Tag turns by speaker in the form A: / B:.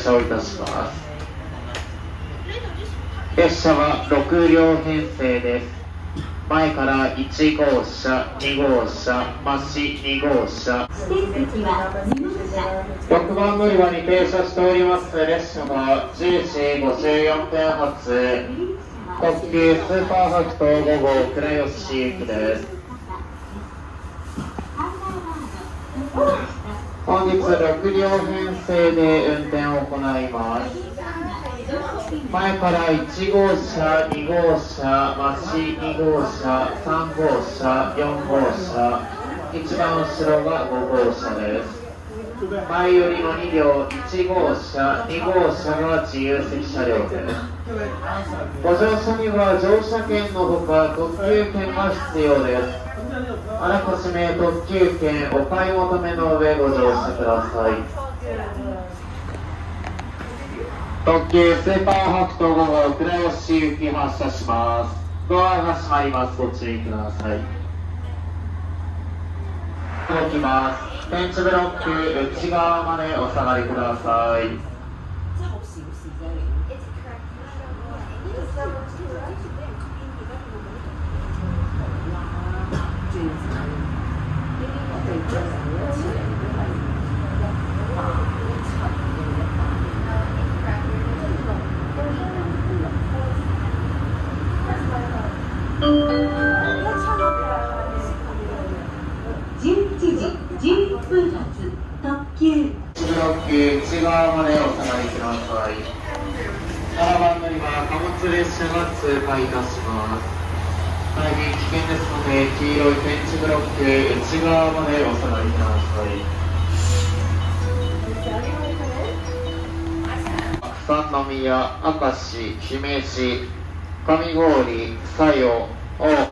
A: 車をいたします。列車は6両編成です。前から1号車、2号車、増し2号車。6番乗り場に停車しております列車は10時54分発、特急スーパーファクト5号倉吉行きです。本日6両編成で運転を行います。前から1号車、2号車、増し2号車、3号車、4号車、一番後ろが5号車です。前よりも2両、1号車、2号車が自由席車両です。ご乗車には乗車券のほか特急券が必要です。あらかじめ特急券お買い求めの上ご乗車ください。特急スーパーファクト5号倉吉行き発車します。ドアが閉まります。ご注意ください。動きます。電池ブロック内側までお下がりください。
B: 11時11分発特急
A: ブロック内側までお下がりください。7番乗り場貨物列車が通過いたします。大変危険ですので黄色い電池ブロック内側までお下がりください。三宮、明石、姫路、上郡、佐用、大